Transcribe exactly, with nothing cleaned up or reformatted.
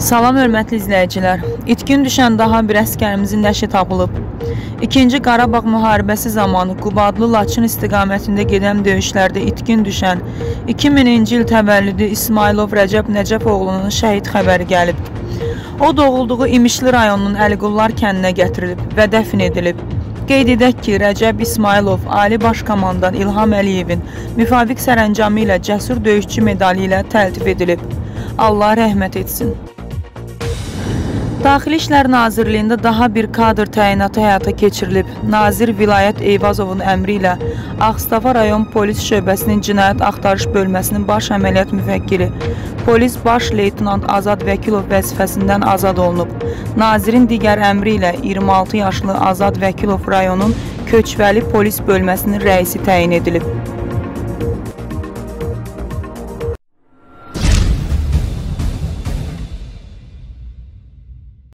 Salam hörmətli izləyicilər. İtkin düşən daha bir əsgərimizin nəşi tapılıb. İkinci Qarabağ müharibəsi zamanı Qubadlı Laçın istiqamətində gedən döyüşlərdə itkin düşən iki mininci il təvəllüdü İsmailov Rəcəb Nəcəfoğlunun şəhid xəbəri gəlib. O doğulduğu İmişli rayonunun Əliqullar kəndinə gətirilib və dəfn edilib. Qeyd edək ki, Rəcəb İsmailov Ali Baş Komandan İlham Əliyevin müvafiq sərəncamı ilə cəsur döyüşçü medalı ilə təltif edilib. Allah rəhmət etsin. Daxili İşlər Nazirliyində daha bir kadr təyinatı həyata keçirilib. Nazir Vilayət Eyvazovun əmri ilə Ağstafa rayon polis şöbəsinin cinayət axtarış bölməsinin baş əməliyyat müvəkkili polis baş leytenant Azad Vəkilov vəzifəsindən azad olunub. Nazirin digər əmri ilə iyirmi altı yaşlı Azad Vəkilov rayonun Köçvəli polis bölməsinin rəisi təyin edilib.